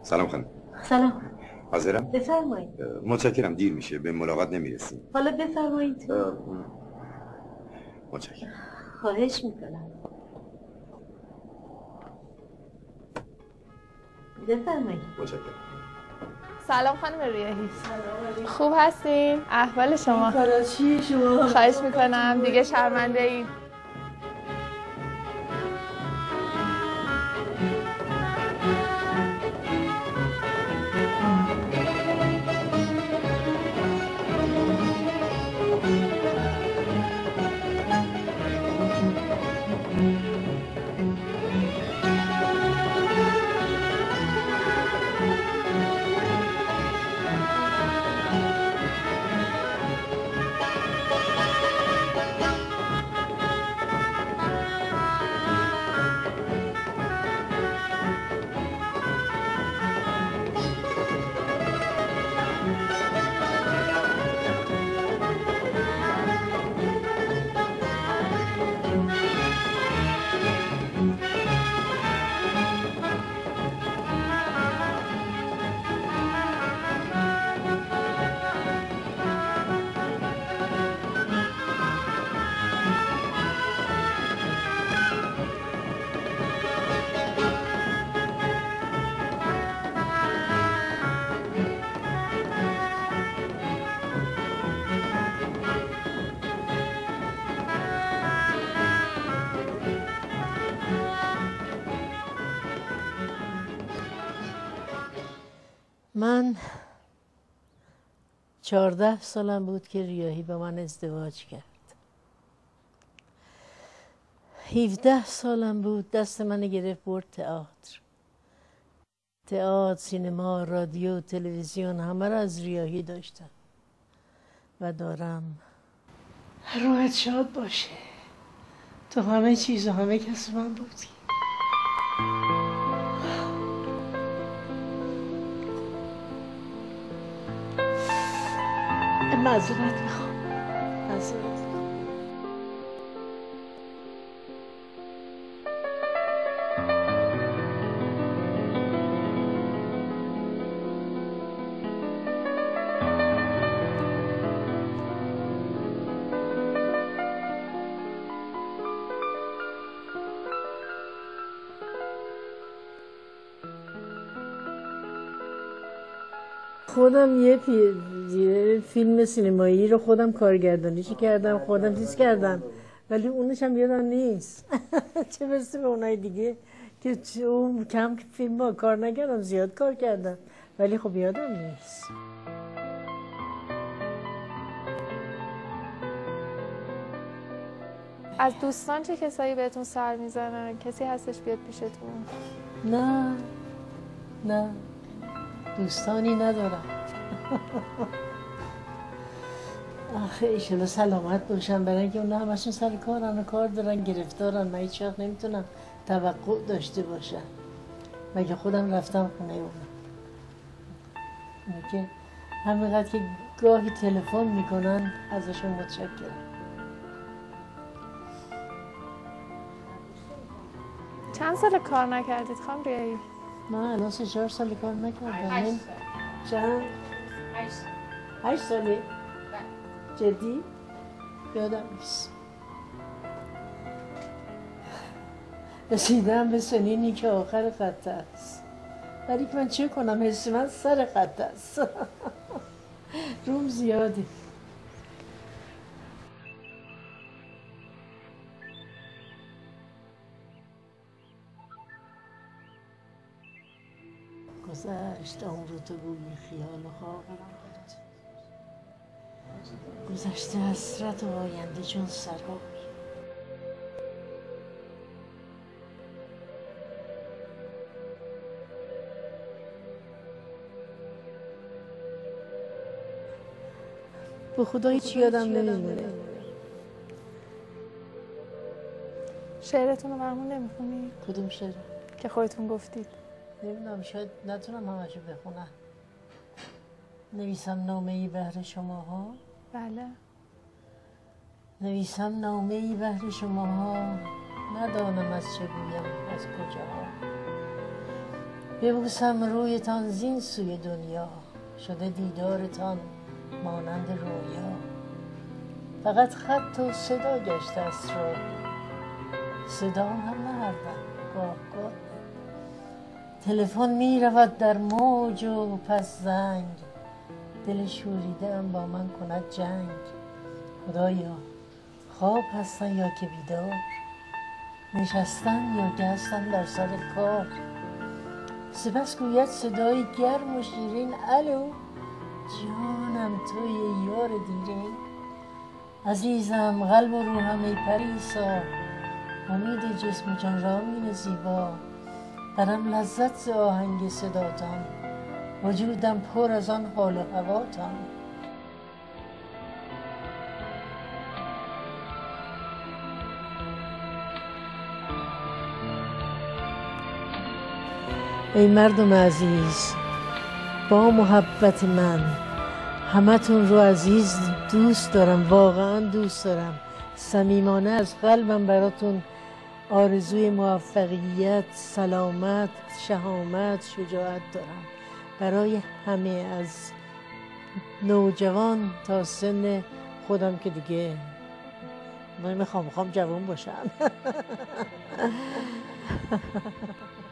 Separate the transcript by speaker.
Speaker 1: سلام خانم.
Speaker 2: سلام.
Speaker 1: حاضرم؟
Speaker 2: بفرمایید.
Speaker 1: متشکرم، دیر میشه، به ملاقات نمیرسیم.
Speaker 2: حالا بفرمایید.
Speaker 1: متشکرم.
Speaker 2: خواهش میکنم. بفرمایید.
Speaker 1: متشکرم.
Speaker 3: سلام خانم ریاحی. خوب هستین؟ احوال شما؟
Speaker 2: چیه شما؟
Speaker 3: خواهش میکنم دیگه شرمنده اید.
Speaker 2: من 14 سالم بود که ریاحی با من ازدواج کرد. 17 سالم بود دست من گرفت برد تئاتر، سینما، رادیو، تلویزیون همه را از ریاحی داشتم و دارم. روحت شاد باشه. تو همه چیز و همه کس من بودی. معذرت میخوام. خودم یه فیلم سینمایی رو خودم کارگردانیش کردم، خودم چیز کردم، ولی اونش هم یادم نیست. چه برسه به اونای دیگه که اون کم فیلم ها کار نکردم، زیاد کار کردم ولی خب یادم نیست.
Speaker 3: از دوستان چه کسایی بهتون سر میزنن؟ کسی هستش بیاد پیشتون؟
Speaker 2: نه دوستانی ندارم. آخه ایشالا سلامت باشن، برای اینکه اونا همشون سر کارن و کار دارن، گرفتارن. من هیچ وقت نمیتونم توقع داشته باشم مگه خودم رفتم خونه اونا. که همینقدر که گاهی تلفن میکنن ازشون متشکرم.
Speaker 3: چند سال کار نکردید خانم ریاحی؟
Speaker 2: من الان 3-4 سال کار نکردم. چند؟ 8 ساله؟ جدی؟ یادم نیست. رسیدم به سنینی که آخر خط است، ولی که من چه کنم، حس من سر خط است. روم زیاده. گذشت عمر تو گویی خیال و خواب بود، گذشته حسرت و آینده چون سراب. به خدا هیچ یادم نمیمونه.
Speaker 3: شعرتون رو برامون نمیخونید؟
Speaker 2: کدوم شعر؟
Speaker 3: که خودتون گفتید.
Speaker 2: نمیدونم، شاید نتونم همشو بخونم. نویسم نامه‌ای بهر شماها.
Speaker 3: بله.
Speaker 2: نویسم نامه‌ای بهر شماها، ندانم از چه گویم، از کجاها. ببوسم رویتان زین سوی دنیا، شده دیدارتان مانند رویا. فقط خط و صدا گشته است را، صدا هم نهردم گاه گاه. تلفن می رود در موج و پس زنگ، دل شوریده ام با من کند جنگ. خدایا خواب هستن یا که بیدار، نشستن یا که هستن در سر کار. سپس گوید صدای گرم و شیرین الو، جانم توی یار دیرین. عزیزم قلب و روحم ای پریسا، امید جسم جان رامین زیبا. برم لذت ز آهنگ صداتان، وجودم پر از آن حال و هواتان. ای مردم عزیز با محبت من، همتون رو عزیز دوست دارم، واقعا دوست دارم. صمیمانه از قلبم براتون آرزوی موفقیت، سلامت، شهامت، شجاعت دارم برای همه، از نوجوان تا سن خودم که دیگه من میخوام جوان باشم.